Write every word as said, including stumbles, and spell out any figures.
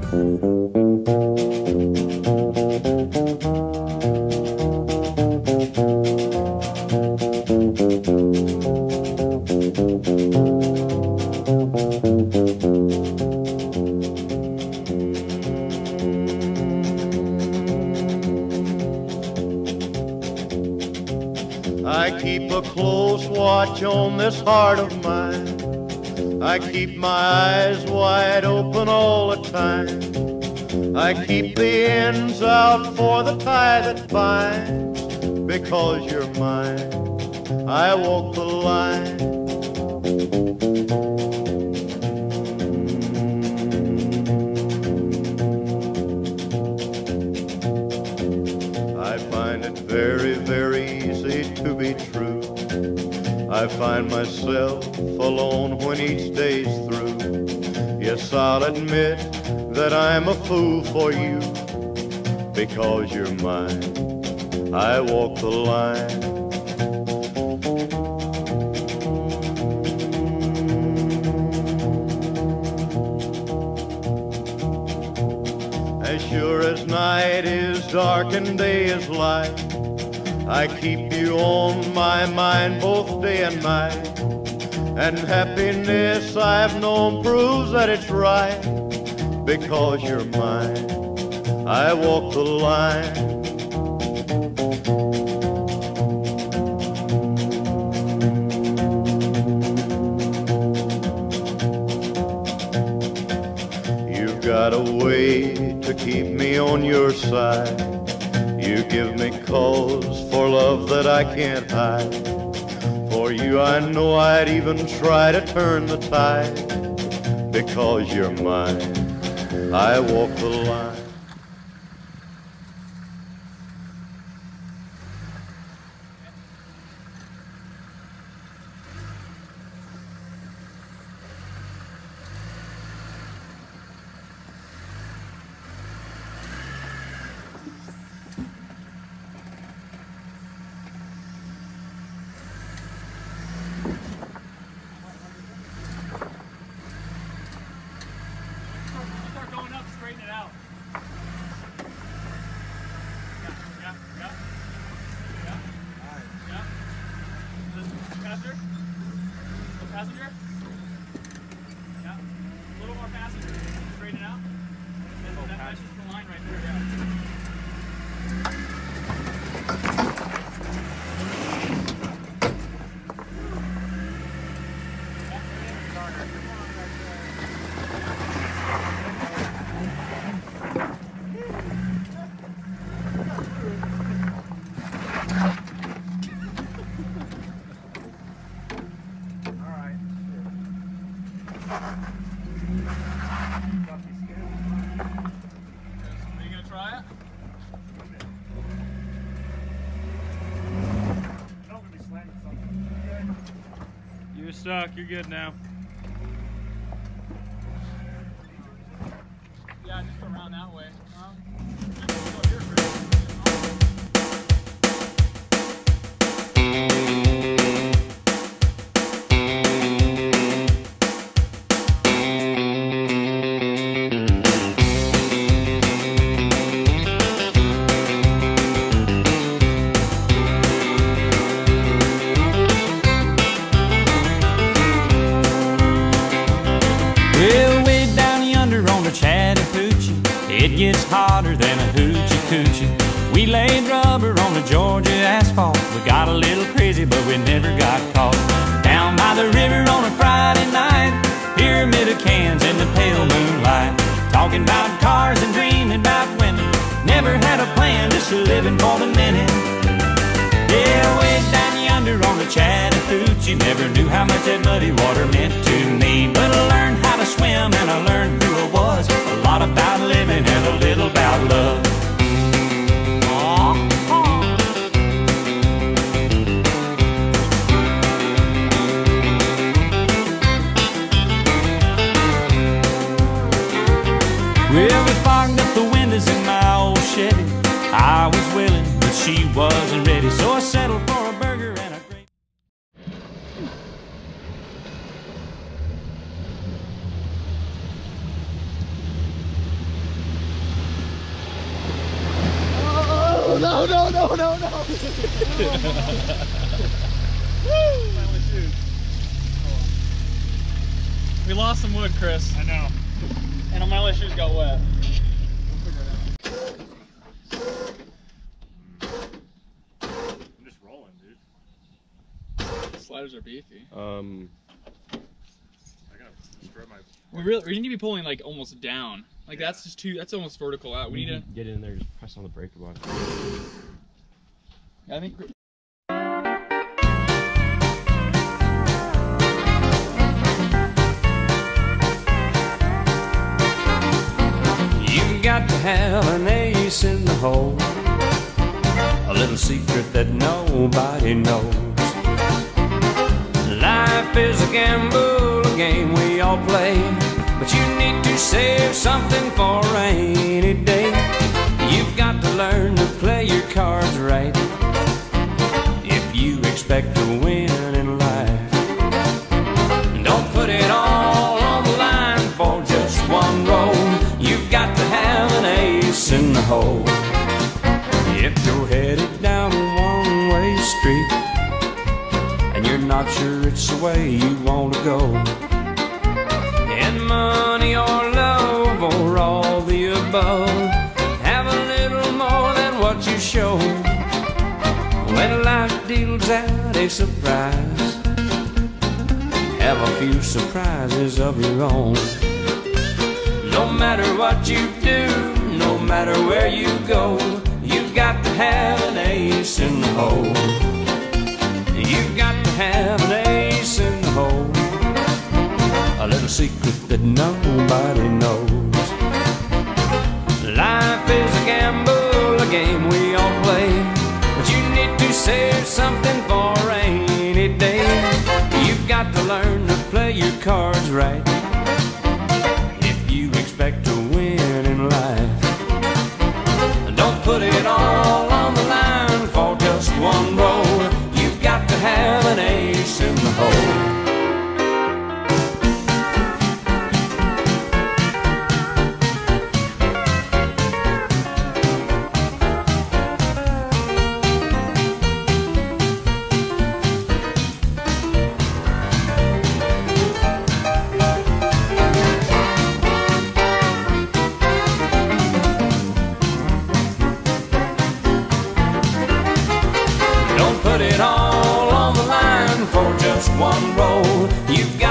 I keep a close watch on this heart of mine. I keep my eyes wide open all the time. I keep the ends out for the tie that binds. Because you're mine, I walk the line. I find it very, very easy to be true. I find myself alone when each day's through. Yes, I'll admit that I'm a fool for you. Because you're mine, I walk the line. As sure as night is dark and day is light, I keep you on my mind both day and night. And happiness I've known proves that it's right. Because you're mine, I walk the line. You've got a way to keep me on your side. You give me cause for love that I can't hide. For you I know I'd even try to turn the tide. Because you're mine, I walk the line. Straighten it out. Yeah, yeah, yeah. Yeah. All right. Yeah. Passenger? Little passenger? Yeah. A little more passenger. Straighten it out. And oh, that, that's just the line right there, yeah. You're stuck. You're good now. Yeah, just around that way. Um, Well, way down yonder on the Chattahoochee, it gets hotter than a hoochie coochie. We laid rubber on the Georgia asphalt. We got a little crazy, but we never got caught. Down by the river on a Friday night, pyramid of cans in the pale moonlight, talking about cars and dreaming about women. Never had a plan, just living for the minute. Yeah, way down yonder on the Chattahoochee, never knew how much that muddy water meant to me. But I learned how to swim and I learned who I was. A lot about living and a little about love. Aww. Well, we fogged up the windows in my old Chevy. I was willing, but she wasn't ready, so I settled for a burger and a grape. No, no, no, no, no. Woo! Finally shoot. We lost some wood, Chris. I know. And my only shoes got wet. I'm just rolling, dude. Sliders are beefy. Um, I gotta destroy my. We really we need to be pulling like almost down. Like Yeah. that's just too. That's almost vertical out. We need to get in there, just press on the brake button. I think. You got to have an ace in the hole, a little secret that nobody knows. Life is a gamble, a game we all play, but you need to save something for a rainy day. You've got to learn to play your cards right if you expect to win in life. Don't put it all on the line for just one roll. You've got to have an ace in the hole. If you're headed down a one-way street and you're not sure it's the way you want to go, in money or love or all the above, have a little more than what you show. When life deals out a surprise, have a few surprises of your own. No matter what you do, no matter where you go, you've got to have an ace in the hole. You've got to have an ace in the hole, a little secret that nobody knows. Life is a gamble, a game we all play, but you need to save something for a rainy day. You've got to learn to play your cards right if you expect to win in life. Don't put it all on the line for just one roll. You've got to have an ace in the hole. Put it all on the line for just one roll. You've got